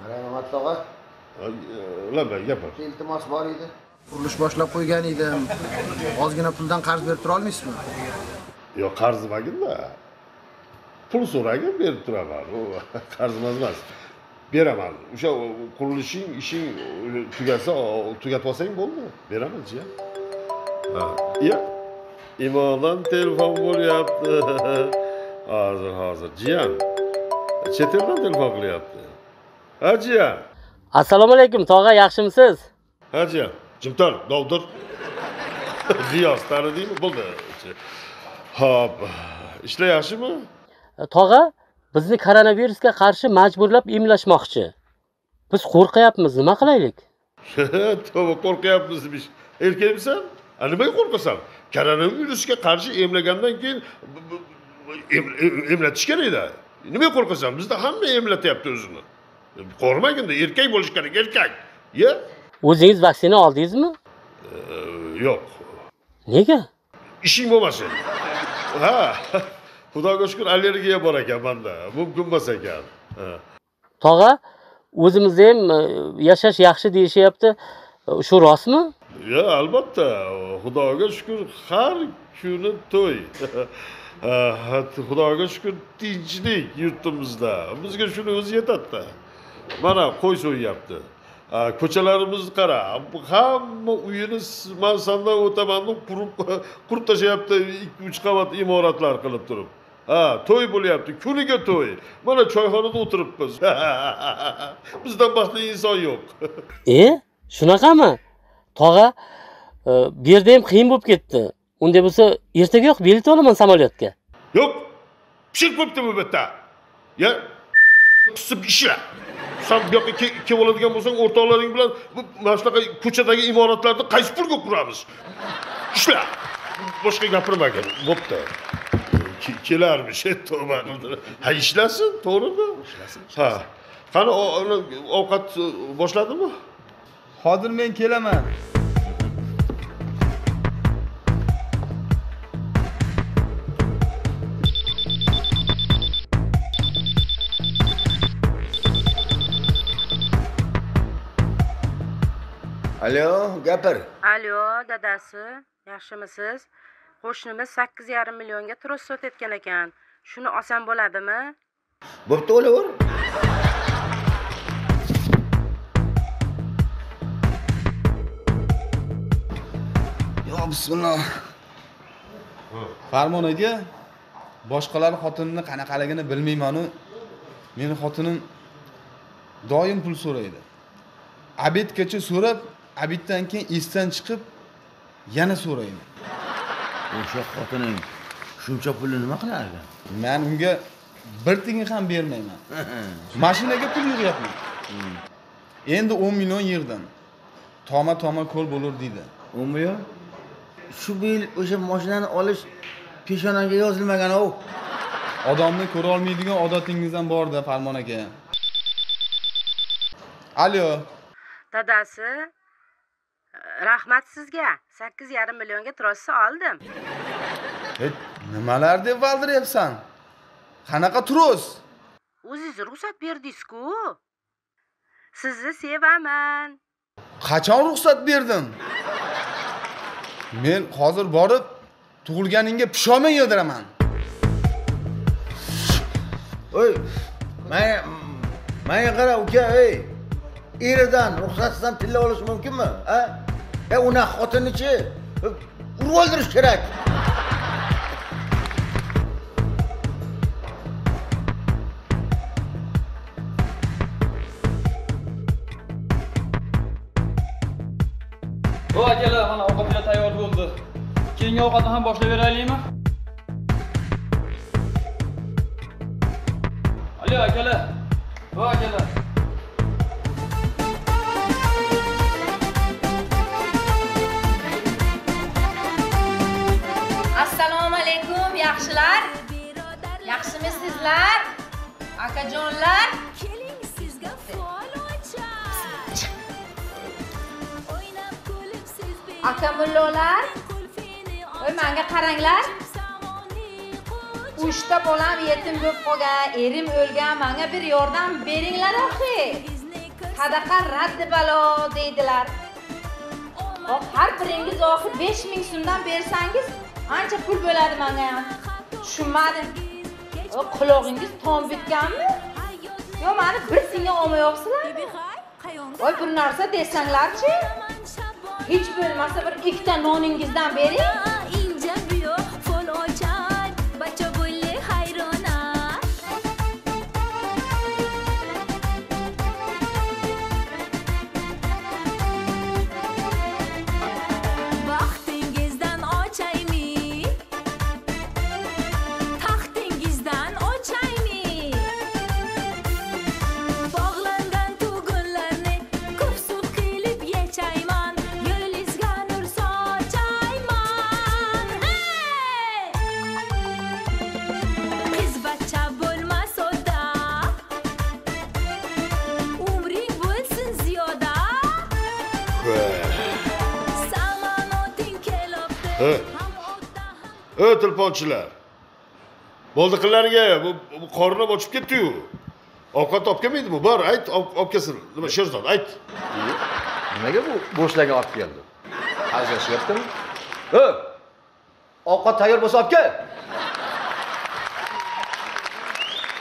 Rahmat tog'a. Ulan ben yapar. Iltimos bor edi. Qurilish boshlab qo'ygan edim. Ozgina puldan qarz berib tura olmaysizmi? Yok qarz bag'inda. Pul so'ragin berib turaman. O qarzmas emas. Beraman. O'sha qurilishing ishing tugasa, tugatib olsang bo'ldi. Beraman jiyan. Ha. Ya. İmodan telefon bo'lyapti. Hozir jiyan. Chet eldan telefon qilyapti. Ha jiyan. Assalomu alaykum, tog'a, yaxshimisiz? Ha jiyan. Jimtor, dovdir. Ziyoz tanidingmi? Bo'ldi. Hop. Ishlar yaxshimi? Tog'a, bizni koronavirusga qarshi majburlab emlashmoqchi. Biz qo'rqyapmiz, nima qilaylik? Tavba qo'rqyapmizmish. Erkakmisan? Nimaga qo'rqasan? Koronavirusga qarshi emlagandan keyin emlatish kerak-da. Nimaga qo'rqasan? Bizda hamma emlatyapti o'zini. Qo'rqmagin-da, erkak bo'lish kerak, erkak. Ya? O'zingiz vaksina oldingizmi? Yo'q. Nega? Ishing bo'lmasin. Ha. Xudoga shukr allergiya bor ekan menda. Mumkin emas ekan. Tog'a, o'zimizda ham yashash yaxshi deyishyapti. Shu rostmi? Ya, albatta. Xudoga shukr har kuni to'y. Xudoga shukr tinchlik yurtimizda. Bizga shuni o'zi yetadi. Mana qo'y so'yyapti. Ko'chalarimizni qara. Hamma uyini man sandan o'taman deb qurib tashayapti 2-3 qavat imoratlar qilib turib. To'y bo'lyapti, kuniga to'y. Mana choyxonada o'tiribmiz. Bizdan baxtli inson yo'q. Shunaqami? Tog'a, bu yerda ham qiyin bo'lib ketdi. Unda bo'lsa, ertagayoq bilet olaman samolyotga. Yo'q. Pishib qo'yibdi bu yerda. Ya, pisib ishla. Sen bu yoqqa kelib oladigan bo'lsang, o'rtoqlaring bilan mana shunaqa ko'chadagi imoratlarni qaysi pulga quramiz? Ishla. Boshqa gapirmagin. Bo'pti. Kelarmish, tavba qildi. Ha, ishlasin, to'g'rimi? Ishlasin. Ha. Qani ovqat boshladimi? Hozir men kelaman. Alo, gapir. Alo, dadasi, yaxshimisiz? Qo'shnimiz 8,5 millionga tros sotayotgan ekan. Shuni olsam bo'ladimi? Bo'pti, o'laver. Yo, bismillah. Farmon aka, boshqalar xotinini qanaqaligini bilmayman-u. Meni xotinim doim pul so'raydi. Abedgacha so'rab, abeddan keyin esdan chiqib yana so'raydi. O'sha xotining shuncha pulni nima qilardi? Men unga bir tiyin ham bermayman. Mashinaga pul yig'yapman. Endi 10 million yig'dim. Toma ko'l bo'lur deydi. 10 million? Shu yil o'sha mashinani olish peshonamga yozilmagan-ku. Odamni ko'ra olmaydigan odatingiz ham bor-da, Farmon aka. Alo. Dadasi, rahmat sizga. 8,5 millionga trosni oldim. Nimalar deb valdiryapsan? Qanaqa tros? O'zingiz ruxsat berdingiz-ku. Sizni sevaman. Qachon ruxsat berdim? Men hozir borib tug'ilganingga pushomon yodiraman. Oy, menga qara uka, ey. Eridan ruxsatsiz ham tilla olish mumkinmi? Ha? Una xotinichi urib o'ldirish kerak. O akalar, mana ovqatlar tayyor bo'ldi. Keyingi ovqatni ham boshlayveraylikmi? Alo akalar. O akalar. Assalomu alaykum, yaxshilar. Yaxshimisizlar? Akajonlar. Keling sizga fol ochar. Akamullolar. Voy, menga qaranglar. 3 ta bolam yetim bo'lib qolgan, erim o'lgan, menga bir yordam beringlar axir. sadaqa raddi balo deydilar. Hop, har biringiz oxir 5000 so'mdan bersangiz, ancha pul bo'ladi menga ham. Tushunmadim. Qulog'ingiz tom bitganmi? Yo, meni bir singa olmayapsizlar. Voy, bir narsa desanglarchi. Hech bo'lmasa bir ikkita noningizdan bering. Tilponchilar. Bo'ldi qillarga bu qorni ochib ketdi-yu. Ovqat olib kelmaydimi? Bor, ayt, olib kelsin. Nima Sherzod, ayt. Nimaga bu bo'shlarga olib keldi? Ajrashyaptimi? Ovqat tayyor bo'lsa olib kel.